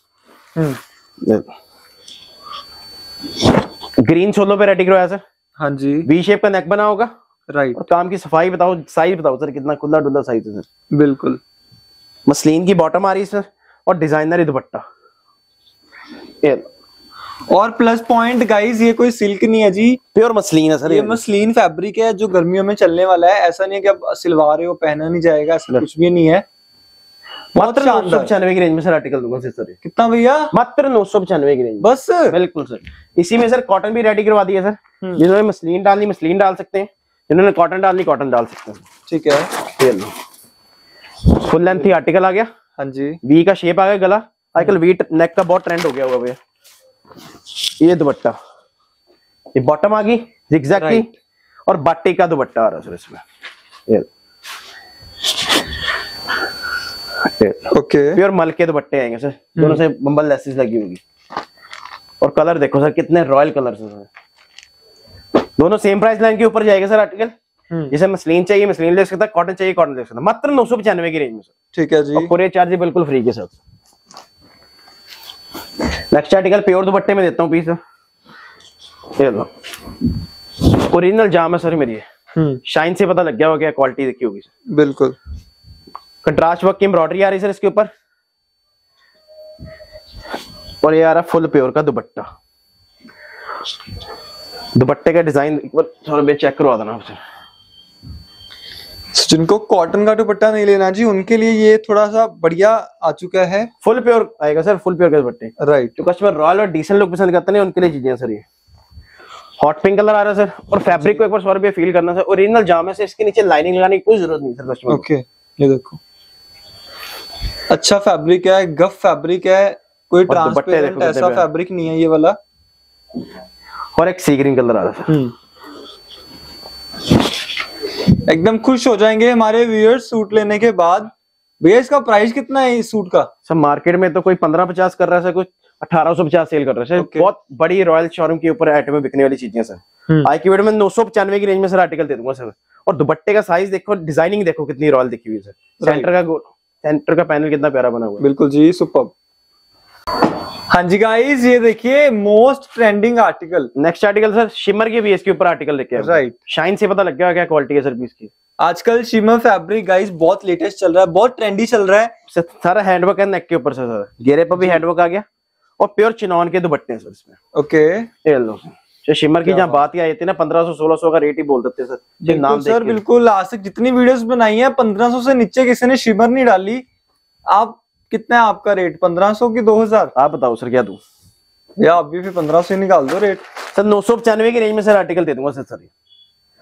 ग्रीन सोलो पे रेडी करवाया सर। हाँ जी, वी शेप का नेक बना होगा। राइट, और काम की सफाई बताओ, साइज बताओ सर, कितना खुला डुला साइज है सर। बिल्कुल, मसलिन की बॉटम आ रही है सर, और डिजाइनर दुपट्टा। और प्लस पॉइंट गाइस, ये कोई सिल्क नहीं है जी, प्योर मसलिन है सर। ये मसलिन फैब्रिक है जो गर्मियों में चलने वाला है। ऐसा नहीं है कि अब सिलवा रहे हो पहना नहीं जाएगा, ऐसा कुछ भी नहीं है। मात्र नौ सौ पचानवे की रेंज में सर आर्टिकल दूंगा सर। कितना भैया? मात्र नौ सौ पचानवे की रेंज बस। बिल्कुल सर। इसी में सर कॉटन भी रेडी करवा दिया सर, जिन्होंने मसलिन डालनी मसलिन डाल सकते हैं, जिन्होंने कॉटन डालनी कॉटन डाल सकते हैं। ठीक है, ये लो फुल लेंथ ही आर्टिकल आ गया। हाँ जी, वी का शेप आ गया, गला आजकल वी नेक का बहुत ट्रेंड हो गया हुआ भैया। ये दुपट्टा, ये बॉटम आ गई जिगजैग की, और बाटिक का दुपट्टा आ रहा है सर इसमें। ये ओके, प्योर मल के दुपट्टे आएंगे सर, दोनों से बम्बल लेसिस लगी होगी। और कलर देखो सर, कितने रॉयल कलर सर। दोनों सेम प्राइस लाइन के ऊपर जाएगा सर आर्टिकल। जैसे मसलिन चाहिए मसलिन ले सकता है, कॉटन चाहिए कॉटन ले सकता है, मात्र नौ सौ पचानवे की रेंज में सर। ठीक है जी, और पूरे चार्ज बिल्कुल फ्री के साथ। नेक्स्ट आर्टिकल प्योर दुपट्टे में देता हूँ पीस। ये लो, ओरिजिनल जाम है सर मेरी, शाइन से पता लग गया होगा क्या क्वालिटी देखी होगी सर। बिल्कुल, कंट्रास्ट वर्क की एम्ब्रॉयडरी आ रही है सर इसके ऊपर, और ये आ रहा फुल प्योर का दुपट्टा। दुपट्टे का डिजाइन एक बार थोड़ा चेक करवा देना सर। जिनको कॉटन का दुपट्टा नहीं लेना जी, उनके लिए ये थोड़ा सा बढ़िया आ चुका है। फुल प्योर आएगा सर, फुल प्योर के दुपट्टे। राइट, जो कस्टमर रॉयल और डिसेंट लुक पसंद करते हैं उनके लिए चीजें सर। ये हॉट पिंक कलर आ रहा है सर, और फैब्रिक को एक बार सौ रुपये फील करना सर। ओरिजिनल जाम है, इसके नीचे लाइनिंग लगाने की कोई जरूरत नहीं सर कस्टमर। ओके, ये देखो अच्छा फैब्रिक है, गफ फैब्रिक है, कोई ट्रांसपेरेंट ऐसा फैब्रिक नहीं है ये वाला। और एक सी ग्रीन कलर आ रहा है, एकदम खुश हो जाएंगे हमारे व्यूअर्स सूट लेने के बाद। भैया इसका प्राइस कितना है इस सूट का? सर मार्केट में तो कोई पंद्रह पचास कर रहा है सर, कुछ अठारह सौ पचास सेल कर रहा है। okay. बहुत बड़ी रॉयल शोरूम के ऊपर आइटम में बिकने वाली चीजें सर। आज की वीडियो में नौ सौ पचानवे की रेंज में सर आर्टिकल दे दूंगा सर। और दुपट्टे का साइज देखो, डिजाइनिंग देखो कितनी रॉयल दिखी हुई है सर। सेंटर का सेंटर का पैनल कितना प्यारा बना हुआ है। बिल्कुल जी, सुपर्ब। हाँ जी गाइस, ये देखिए most trending article. Next article sir shimmer के पीस के ऊपर आर्टिकल लेके आए। राइट, शाइन से पता लग गया क्या क्वालिटी है सर पीस की। आजकल शिमर फैब्रिक गाइस बहुत लेटेस्ट चल रहा है, बहुत ट्रेंडी चल रहा है। सारा हैंडवर्क है नेक के ऊपर से सर, घेरे पर भी हैंडवर्क आ गया, और प्योर चिनॉन के दुपट्टे हैं सर इसमें। ओके, ये लो सर। शिमर की जहाँ बात ही आई थी ना, पंद्रह सौ सोलह सौ का रेट ही बोल देते सर। बिल्कुल सर, बिल्कुल। आज तक जितनी वीडियोस बनाई है पंद्रह सौ से नीचे किसी ने शिमर नहीं डाली। आप कितना है आपका रेट? पंद्रह सौ की दो हजार? आप बताओ सर क्या दूं? या अभी फिर पंद्रह सौ निकाल दो रेट। सर नौ सौ पचानवे की रेंज में सर आर्टिकल दे दूंगा सर सर।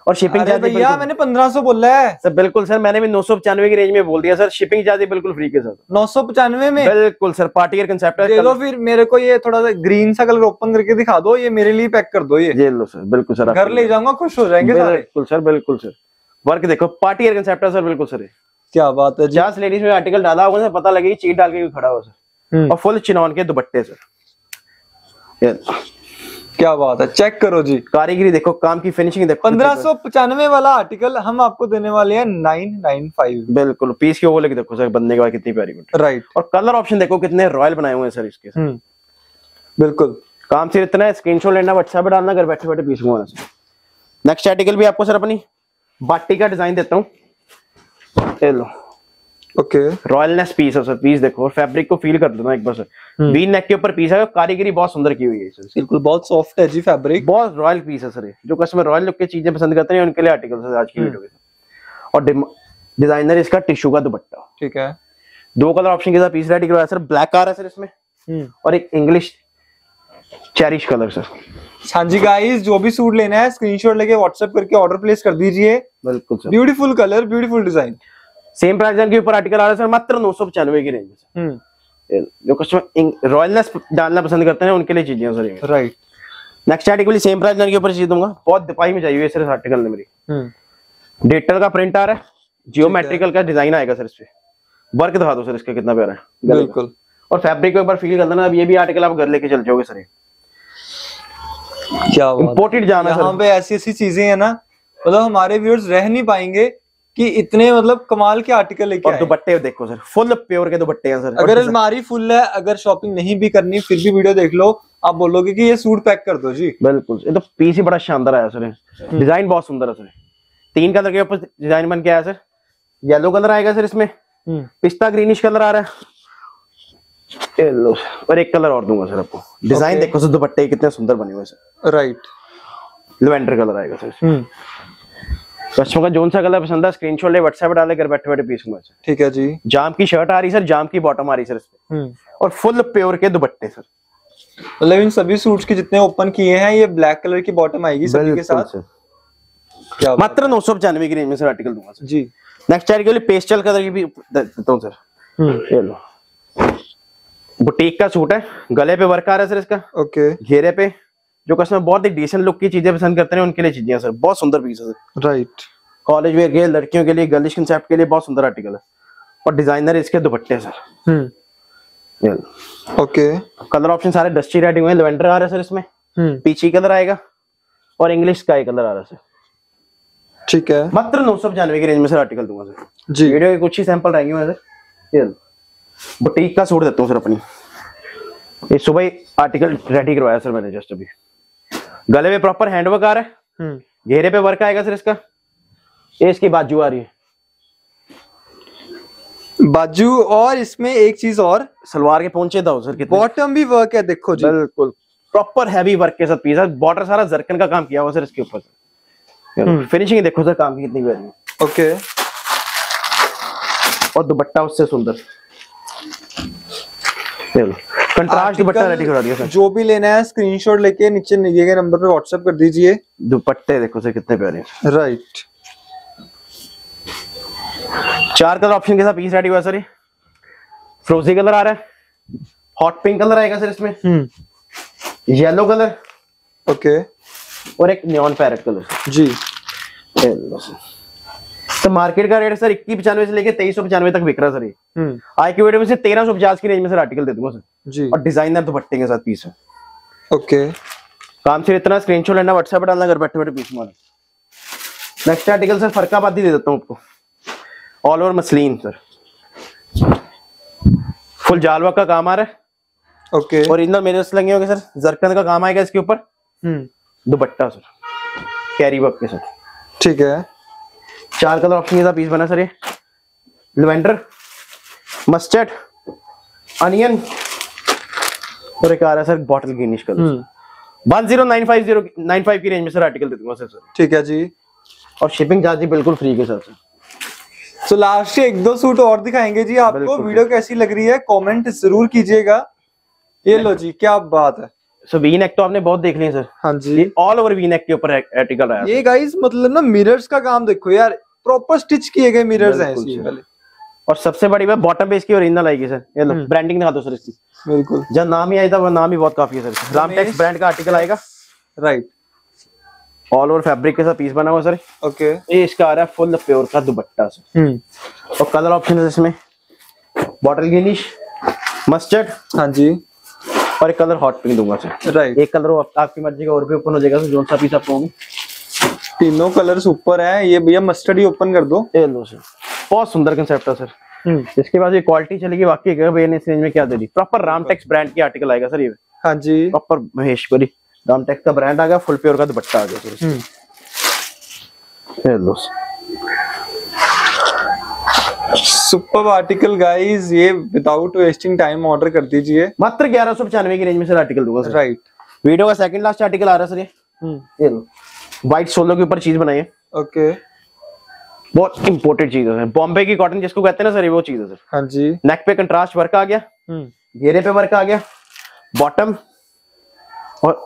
और शिपिंग चार्ज भैया मैंने पंद्रह सौ बोला है सर। बिल्कुल सर, मैंने भी नौ सौ पचानवे की रेंज में बोल दिया सर। शिपिंग चार्ज बिल्कुल फ्री के सर, नौ सौ पचानवे में। बिल्कुल सर, पार्टी वेयर कंसेप्ट है। दे दो फिर मेरे को ये थोड़ा सा ग्रीन सा कलर ओपन करके दिखा दो, ये मेरे लिए पैक कर दो। ये ये लो सर, बिल्कुल सर, घर ले जाऊंगा, खुश हो जाएंगे सारे। बिल्कुल सर, बिल्कुल सर। वर्क देखो, पार्टी वेयर कंसेप्ट है सर, बिल्कुल सर। क्या बात है, पचास लेडीज में आर्टिकल डाला होगा सर, पता लगेगी चीट डाल के खड़ा हो सर। और फुल चिनॉन के दुपट्टे सर, क्या बात है, चेक करो जी। कारीगरी देखो, काम की फिनिशिंग देखो। पंद्रह सौ पचानवे वाला आर्टिकल हम आपको देने वाले हैं नाइन नाइन फाइव। बिल्कुल, पीस की वो लेके देखो सर, बनने के बाद कितनी प्यारी। राइट। और कलर ऑप्शन देखो कितने रॉयल बनाए हुए हैं सर इसके। बिल्कुल, काम सिर्फ इतना है, स्क्रीनशॉट लेना, व्हाट्सएप पे डालना, घर बैठे बैठे पीस मंगवाना सर। नेक्स्ट आर्टिकल भी आपको सर अपनी बाटी का डिजाइन देता हूँ, ले लो। ओके, रॉयलनेस पीस है सर। पीस देखो और फैब्रिक को फील कर देना एक बार सर। वी नेक के ऊपर पीस है, कारीगरी बहुत सुंदर की हुई है सर। बिल्कुल, बहुत सॉफ्ट है जी फैब्रिक, बहुत रॉयल पीस है सर। जो कस्टमर रॉयल लुक की चीजें पसंद करते हैं उनके लिए आर्टिकल सर आज की वीडियो में। और डिजाइनर इसका टिश्यू का दुपट्टा, ठीक है। दो कलर ऑप्शन के साथ पीस रेडी करवाया सर। ब्लैक आ रहा है सर इसमें, और एक इंग्लिश चेरिश कलर सर। हाँ जी गाइस, जो भी सूट लेना है स्क्रीनशॉट लेके व्हाट्सएप करके ऑर्डर प्लेस कर दीजिए। बिल्कुल sir, beautiful colour, beautiful design. Same price के ऊपर आर्टिकल आ रहा है सर, मात्र नौ सौ पचानवे की रेंज में। जो कस्टमर रॉयलनेस डालना पसंद करते हैं उनके लिए चीजें sir. Right. Next article same price के ऊपर चीज दूंगा, बहुत दिपाई में चाहिए सर आर्टिकल ने मेरी। डिजिटल का प्रिंट आ रहा है, जियोमेट्रिकल का डिजाइन आएगा सर। इस पे वर्क दिखा दो सर इसका कितना प्यारा है। बिल्कुल, और फैब्रिक को एक बार फील कर देना। अब ये भी आर्टिकल आप घर लेके चल जाओगे सर। क्या इंपोर्टेड जाना यहाँ पे ऐसी ऐसी चीजें हैं ना, मतलब हमारे व्यूअर्स रह नहीं पाएंगे कि इतने मतलब कमाल के आर्टिकल लेके आए। दुपट्टे देखो सर, फुल प्योर के दुपट्टे हैं सर। अगर अलमारी फुल है, अगर शॉपिंग नहीं भी करनी फिर भी वीडियो देख लो, आप बोलोगे कि ये सूट पैक कर दो जी। बिल्कुल, ये तो पीस ही बड़ा शानदार आया सर। डिजाइन बहुत सुंदर है सर। तीन कलर के ऊपर डिजाइन बन के आया सर। येलो कलर आएगा सर इसमें, पिस्ता ग्रीनिश कलर आ रहा है, येलो, और एक कलर और दूंगा सर आपको। Design okay. देखो सर, दुपट्टे कितने सुंदर बने हुए सर। राइट। लेवेंडर कलर आएगा सर। कस्टमर का जोन सा कलर पसंद है, स्क्रीनशॉट ले, व्हाट्सएप डाले, घर बैठे बैठे पीस में। ठीक है जी। जाम की शर्ट आ रही सर, जाम की बॉटम आ रही सर इस पे, और फुल प्योर के दुपट्टे सर। मतलब इन सभी सूट्स के जितने ओपन किए हैं, ये ब्लैक कलर की बॉटम आएगी सभी के साथ। क्या मात्र नौ सौ पचानवे की रेंज में सर आर्टिकल दूंगा सर जी। नेक्स्ट आर्टिकल पेस्टल कलर की भी देता हूँ सर। ये लो, बुटीक का सूट है, गले पे वर्क आ रहा है सर इसका। ओके। घेरे पे जो कस्टमर बहुत ही डिसेंट लुक की चीजें पसंद करते हैं उनके लिए चीजें सर। बहुत सुंदर पीस है सर। राइट। कॉलेज वेयर के लड़कियों के लिए, गर्लिश कंसेप्ट के लिए बहुत सुंदर आर्टिकल है। और डिजाइनर इसके दुपट्टे सर। ओके। कलर ऑप्शन सारे डस्टी रेडी हुए हैं। लेवेंडर आ रहा है सर इसमें, पीची कलर आएगा, और इंग्लिश स्काई कलर आ रहा है सर। ठीक है। मात्र नौ सौ पचानवे की रेंज में सर आर्टिकल दूंगा सर जी। वीडियो के कुछ ही सैंपल रहेंगे सर। बुटीक का सूट देता हूँ सर अपनी। ये सुबह ही आर्टिकल रेडी करवाया सर मैंने जस्ट अभी। गले में प्रॉपर हैंडवर्क आ रहा है, घेरे पे वर्क आएगा सर इसका। ये इसकी बाजू आ रही है, बाजू, और इसमें एक चीज और, सलवार के पहुंचे दो सर, बॉटम भी वर्क है देखो जी। बिल्कुल प्रॉपर हैवी वर्क के साथ पीस है। बॉर्डर सारा जरकन का काम किया हुआ सर इसके ऊपर। फिनिशिंग देखो सर काम की कितनी प्यारी है। ओके। और दुपट्टा उससे सुंदर, कंट्रास्ट दुपट्टा रेडी करा दिया सर। जो भी लेना है स्क्रीनशॉट लेके नीचे दिए गए नंबर पे व्हाट्सएप कर दीजिए। दुपट्टे देखो सर कितने प्यारे हैं। राइट। चार कलर ऑप्शन के साथ पीस रेडी हुआ सर। ये फ्रोजी कलर आ रहा है, हॉट पिंक कलर आएगा सर इसमें, येलो कलर, ओके, और एक नियॉन पैरेट कलर जी। तो मार्केट का रेट सर इक्कीस पचानवे से लेके तेईस सौ पचानवे तक बिक रहा सर। ये आज की वीडियो में से तेरह सौ पचास की रेंज में सर आर्टिकल दे दूंगा सर जी। और डिजाइनर दुपट्टे के साथ पीस है। ओके। काम से इतना स्क्रीनशॉट लेना, व्हाट्सएप पर डालना, घर बैठे बैठे पीस मारना। नेक्स्ट आर्टिकल सर फरकाबादी दे देता हूँ आपको। All over muslin sir, full जालवा का काम आ रहा है। ओके। और इधर मेरे से लगे होंगे सर, जरकन का काम आएगा इसके ऊपर। दुपट्टा सर कैरी वर्क के साथ। ठीक है। चार कलर ऑप्शन के साथ पीस बना सर। ये लेवेंडर, मस्टर्ड, अनियन, और एक आ रहा है sir bottle greenish colour. One zero nine five zero nine five की रेंज में सर आर्टिकल दे दूंगा सर सर। ठीक है जी। और शिपिंग चार्ज बिल्कुल फ्री के साथ सर। तो लास्ट से एक दो सूट और दिखाएंगे जी आपको। वीडियो कैसी लग रही है कमेंट जरूर कीजिएगा। ये लो जी, क्या बात है। सो वी नेक तो आपने बहुत देख लिया सर। हाँ जी, ये ऑल ओवर वी नेक के ऊपर आर्टिकल आया। ये गाइस मतलब ना मिरर्स का काम देखो यार, प्रॉपर स्टिच किए गए मिरर्स हैं इसमें वाले। और सबसे बड़ी बात बॉटम पे इसकी ओरिजिनल आएगी सर। ये लो ब्रांडिंग दिखा दो सर इसकी। बिल्कुल, जब नाम ही आया था वो नाम ही बहुत काफी है सर। रामटेक्स ब्रांड का आर्टिकल आएगा। राइट, ऑल ओवर फैब्रिक के साथ पीस बना हुआ सर। ओके, ये इसका आ रहा है फुल प्योर का दुपट्टा सर। हम्म और कलर ऑप्शन है इसमें बॉटल ग्रीनिश, मस्टर्ड, हाँ जी, और एक कलर हॉट पिंक दूंगा सर। राइट, एक कलर आप, आपकी मर्जी का और भी ओपन हो जाएगा सर, जो सा पीस आप लोगे। तीनों कलर्स ऊपर है। ये भैया मस्टर्ड ही ओपन कर दो। ये लो सर, बहुत सुंदर कंसेप्ट है सर। हम्म इसके बाद ये क्वालिटी चलेगी वाकई का भैया ने इस रेंज में क्या दे दी। प्रॉपर रामटेक्स ब्रांड की आर्टिकल आएगा सर ये। हाँ जी, प्रॉपर महेश्वरी रामटेक्स का ब्रांड आ गया, फुल प्योर का दुपट्टा आ गया सर। हम्म ये लो सुपर आर्टिकल गाइस, ये विदाउट वेस्टिंग टाइम ऑर्डर कर दीजिए। मात्र ग्यारह सौ पचानवे की रेंज में सर आर्टिकल दूंगा सर। राइट, वीडियो का सेकंड लास्ट आर्टिकल आ रहा है सर ये। हम्म ये लो व्हाइट सोलो के ऊपर चीज बनाई है। ओके, बहुत इंपोर्टेड चीज है, बॉम्बे की कॉटन जिसको कहते हैं ना सर, ये वो चीज है सर। हाँ जी, नेक पे कंट्रास्ट वर्क आ गया, हम्म घेरे पे वर्क आ गया, बॉटम और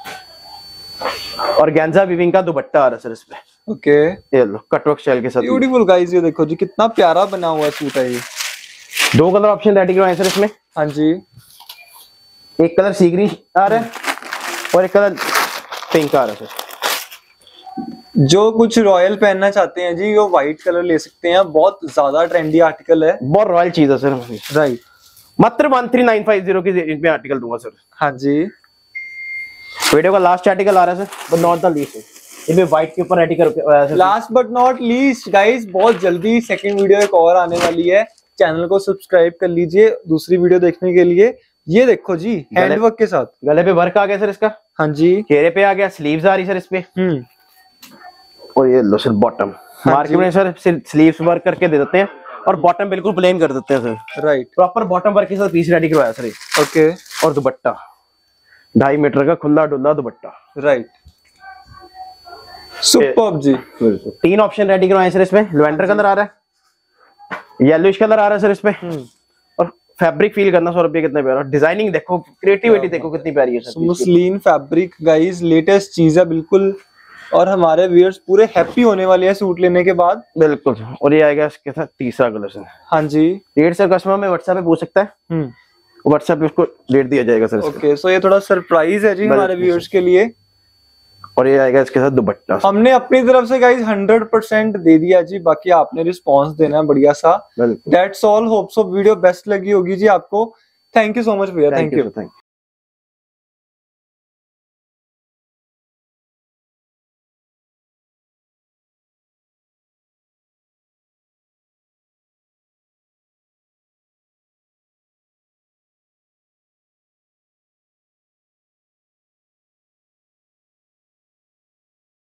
और गेंजा वीविंग का दुपट्टा आ रहा है सर इस पे। ओके, ये लो कटवर्क स्टाइल के साथ। ब्यूटीफुल गाइस, ये देखो जी कितना प्यारा बना हुआ सूट है ये। दो कलर ऑप्शन रेडी करवाए सर इसमें। हाँ जी, एक कलर सी ग्रीन आ रहा है और एक कलर पिंक आ रहा है सर। जो कुछ रॉयल पहनना चाहते हैं जी वो व्हाइट कलर ले सकते हैं, बहुत ज्यादा ट्रेंडी आर्टिकल है, बहुत रॉयल चीज है सर। राइट, मात्र one three nine five zero की रेंज में आर्टिकल दूंगा सर। हाँ जी, वीडियो का लास्ट आर्टिकल आ रहा है sir, but not the least. इसमें व्हाइट के ऊपर article last but not least guys, बहुत जल्दी सेकंड वीडियो एक और आने वाली है। चैनल को सब्सक्राइब कर लीजिए दूसरी वीडियो देखने के लिए। ये देखो जी हैंडवर्क के साथ, गले पे वर्क आ गया सर इसका। हाँ जी, घेरे पे आ गया, स्लीव्स आ रही सर इस पे। हम्म और ये लो सर बॉटम, मार्केट में सर स्लीव्स वर्क करके दे देते हैं और बॉटम बिल्कुल प्लेन कर देते हैं sir. Right, proper bottom work के साथ पीस रेडी करवाया सर। ओके, और दुपट्टा ढाई मीटर का खुला डुल्ला दुपट्टा। राइट, सुपर्ब जी। तीन ऑप्शन रेडी करवाए सर इसमें। लैवेंडर कलर आ रहा है, येलोइश कलर आ रहा है सर इसमें, और फैब्रिक फील करना सौ रुपये कितना प्यारा। डिजाइनिंग देखो, क्रिएटिविटी देखो कितनी प्यारी है sir. Muslin fabric guys, latest चीज है बिल्कुल, और हमारे व्यूअर्स पूरे हैप्पी होने वाले हैं सूट लेने के बाद। बिल्कुल, और ये आएगा इसके साथ तीसरा कलर सर। हाँ जी, रेट सर कस्टमर में व्हाट्सएप पे पूछ सकता है, हम्म व्हाट्सएप पे उसको रेट दिया जाएगा सर। ओके, सो ये थोड़ा सरप्राइज है जी हमारे व्यूअर्स के लिए। और ये आएगा इसके साथ दुपट्टा। हमने अपनी तरफ से गाइस हंड्रेड परसेंट दे दिया जी, बाकी आपने रिस्पांस देना है बढ़िया सा। That's all, hope so video best लगी होगी जी आपको। थैंक यू सो मच भैया, थैंक यू।